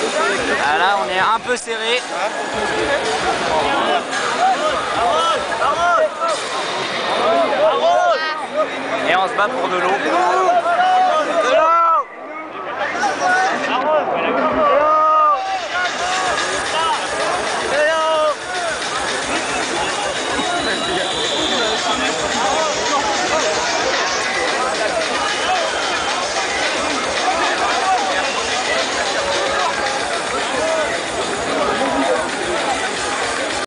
Ah, là, on est un peu serré. Et on se bat pour de l'eau.